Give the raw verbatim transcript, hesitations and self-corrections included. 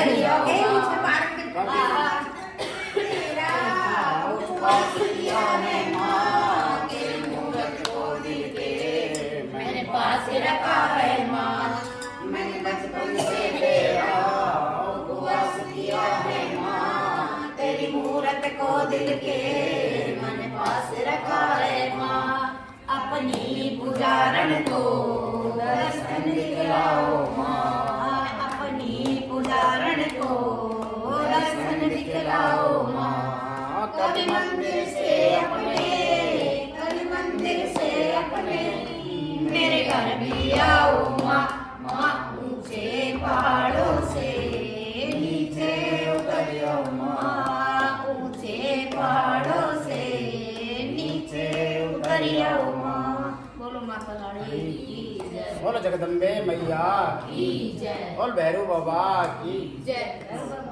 करियो ऊंचे पहाड़ के तेरा उपवास किया है माँ, तेरी मूरत को दिल के मैंने पास रखा है माँ। मैंने बचपन से तेरा उपवास किया है माँ, तेरी मूरत को दिल के मैंने पास रखा है माँ। अपनी पुजारन को दर्शन दिखलाओ माँ, अपनी पुजारन को दर्शन दिखलाओ माँ। कभी मंदिर से अपने, कभी मंदिर से अपने मेरे घर भी आओ माँ। माँ ऊंचे पहाड़ों से नीचे उतर आओ माँ, ऊंचे पहाड़ों से नीचे उतर आओ माँ। बोलो माता रानी की जय, बोलो जगदम्बे मैया की जय, बोल भैरू बाबा की जय।